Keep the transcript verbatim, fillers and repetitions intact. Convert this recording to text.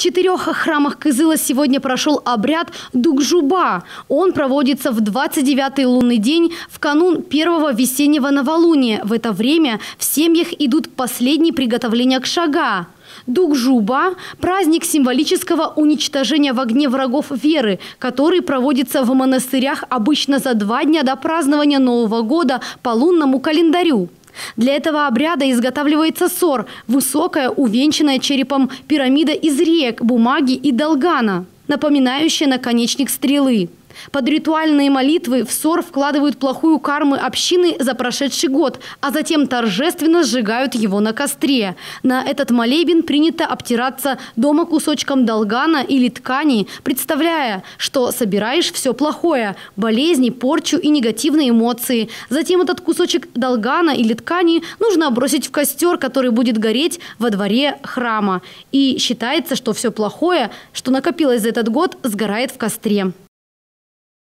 четырех храмах Кызыла сегодня прошел обряд Дугжуба. Он проводится в двадцать девятый лунный день в канун первого весеннего новолуния. В это время в семьях идут последние приготовления к шага. Дугжуба – праздник символического уничтожения в огне врагов веры, который проводится в монастырях обычно за два дня до празднования Нового года по лунному календарю. Для этого обряда изготавливается сор – высокая, увенчанная черепом пирамида из реек, бумаги и долгана, напоминающая наконечник стрелы. Под ритуальные молитвы в сор вкладывают плохую карму общины за прошедший год, а затем торжественно сжигают его на костре. На этот молебен принято обтираться дома кусочком долгана или ткани, представляя, что собираешь все плохое – болезни, порчу и негативные эмоции. Затем этот кусочек долгана или ткани нужно бросить в костер, который будет гореть во дворе храма. И считается, что все плохое, что накопилось за этот год, сгорает в костре.